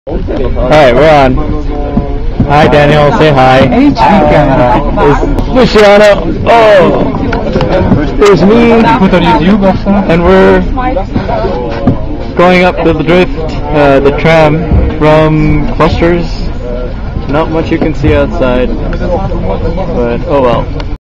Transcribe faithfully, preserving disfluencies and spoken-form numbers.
Alright, we're on. Hi Daniel, say hi. H D camera. There's Luciano. Oh! There's me. Put on YouTube also. And we're going up to the drift, uh, the tram from Clusters. Not much you can see outside, but oh well.